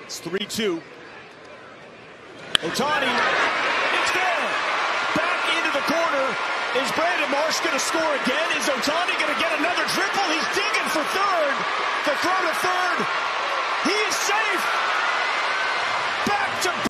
It's 3-2. Ohtani, it's there. Back into the corner. Is Brandon Marsh going to score again? Is Ohtani going to get another triple? He's digging for third. The throw to third. He is safe.